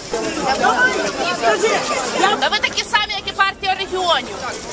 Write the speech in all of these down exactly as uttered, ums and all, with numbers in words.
Та ви такі самі, як і партія регіонів.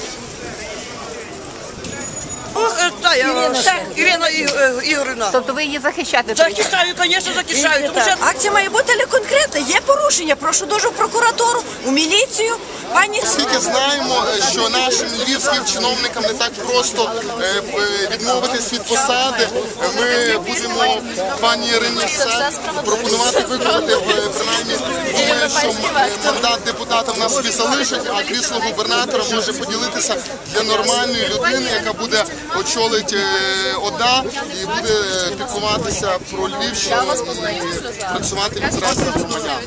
Ірина Ігорівна. Тобто ви її захищати? Захищаю, звісно, захищаю. Акція має бути, але конкретно. Є порушення. Прошу дуже в прокуратуру, у міліцію. Пані... Оскільки знаємо, що нашим львівським чиновникам не так просто відмовитись від посади, ми будемо пані Ірині пропонувати виконати, принаймні, думаю, що мандат депутата в нас собі залишить, а крісло губернатора може поділитися для нормальної людини, яка буде очолити ОДА і буде піклуватися про Львівщину і працювати в інтересах громадян.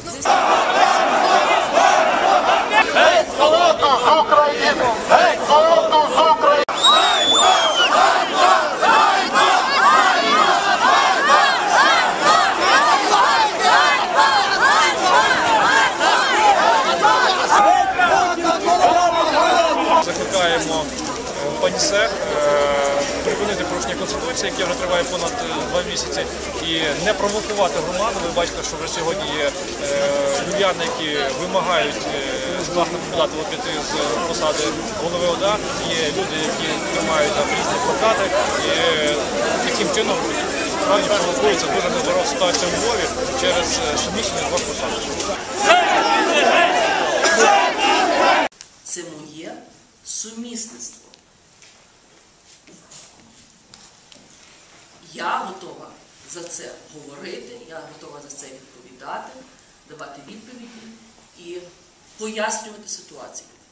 Геть золото з України! Геть золото з України! Закликаємо ПАНІСЕХ припинити порушення Конституції, яке вже триває понад два місяці, і не провокувати громаду. Ви бачите, що вже сьогодні є львів'яни, які вимагають скласти подати піти з посади голови ОДА. Є люди, які тримають там різні плакати, і таким чином справді провокується дуже нездорова ситуація у Львові через суміщення двох посад. Це моє сумісництво. Я готова за це говорити, я готова за це відповідати, давати відповіді і пояснювати ситуацію.